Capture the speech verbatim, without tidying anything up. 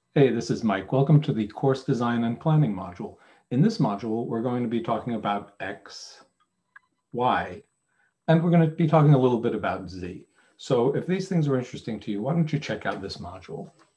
Hey, this is Mike. Welcome to the Course Design and Planning module. In this module, we're going to be talking about X, Y, and we're going to be talking a little bit about Z. So if these things are interesting to you, why don't you check out this module?